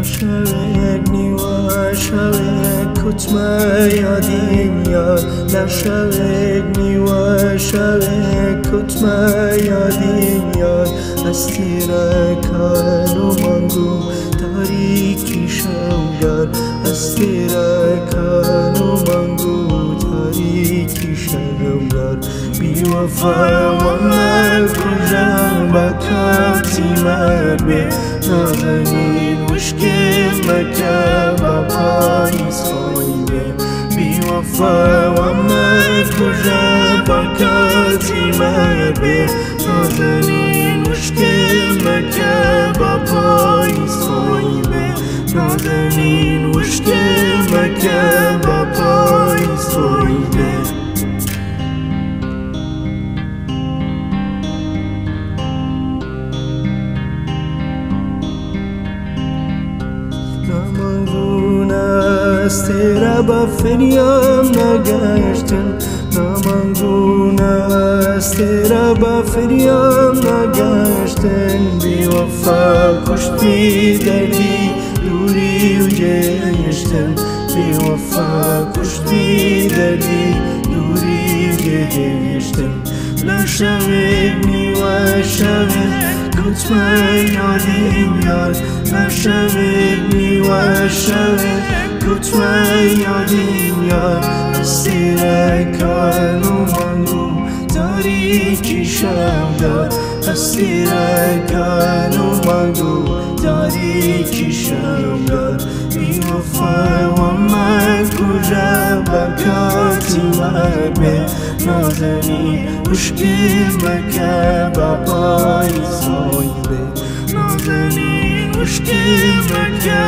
shawek newa shawek kutma yadim yar la shawek newa shawek kutma yadim yar asti rekan u mangu tariki shamgar asti rekan u mangu tariki shamgar بی‌وفا و مکن بکاتی مربه نازنین مشکل مکن با پاییز خواهیده بی‌وفا و مکن بکاتی مربه نازنین مشکل مکن با پاییز خواهیده نازنین مشکل مکن با پاییز خواهیده از تیره با فریام نگشتن نامانگونه از تیره با فریام نگشتن بی‌وفا کشتی دردی دوری و گشتن بی‌وفا کشتی دردی دوری و گشتن لا شوek newa shawek kutma yadim yar la shawek newa shawek kutma yadim yar asti rekan u mangu tariki shamgar asti rekan u mangu tariki shamgar بی‌وفا و مکن بکاتی مربه نازنین مشکل مکن با پاییز خواهیده نازنین مشکل مکن